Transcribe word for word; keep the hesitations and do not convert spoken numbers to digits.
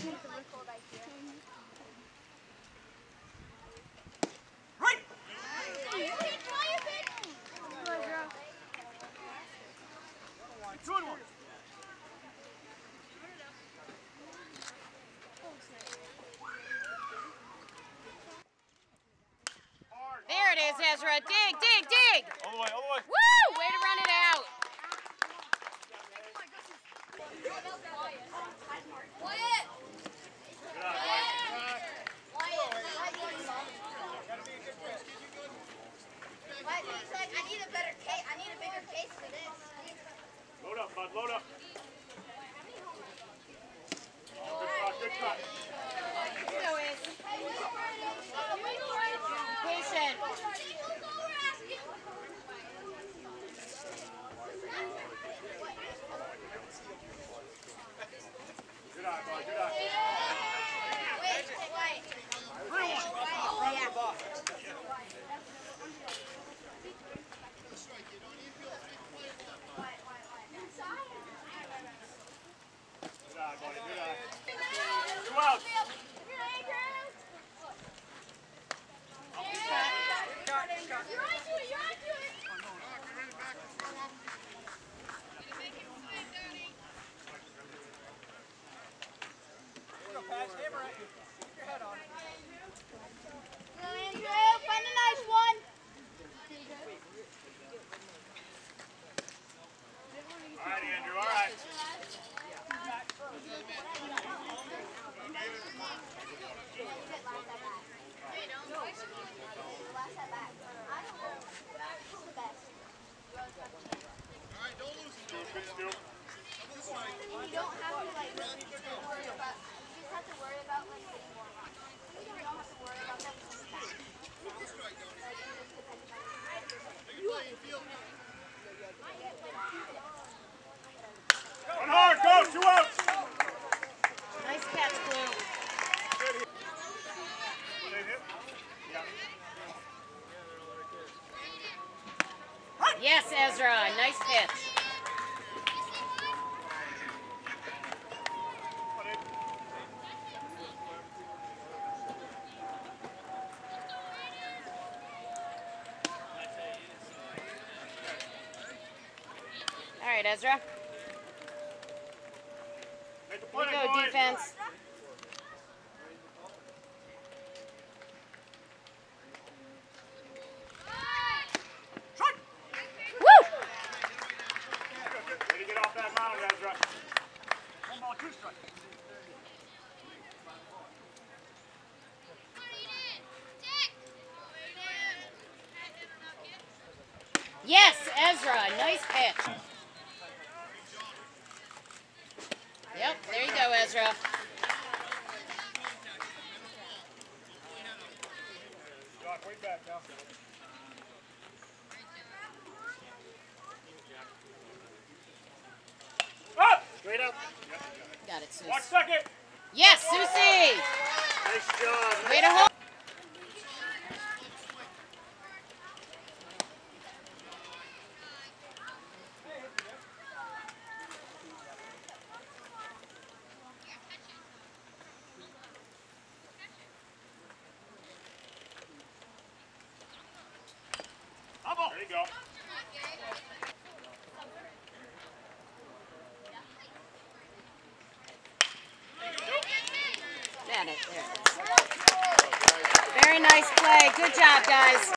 There it is, Ezra. Dig, dig, dig. All the way, all the way. Woo! Way to run it out. Wyatt! I need a better case. I need a bigger case for this. Load up, bud. Load up. Good shot, good shot. You know it. Patient. Good eye, bud. Good eye. Wait, wait. Three one. Oh, yeah. Good eye, buddy. Good eye. Two outs. All right, Andrew. All right. Good steal. You don't have to like worry about. You just have to worry about like getting more runs. You don't have to worry about that. Run hard. Go. Two outs. Nice catch, Blue. They hit? Yeah. Yes, Ezra. Nice pitch. All right, Ezra. Make the Here play, we go, boys. defense. Woo! Way to get off that mound, Ezra. One ball, two strikes. Yes, Ezra. Nice pitch. Yep, there you go, Ezra. Jock, way back now. Up! Straight up. Got it, Sus. Watch second. Yes, Susie. Nice job. Way to hold. There you go. Got it. There. Very nice play. Good job, guys.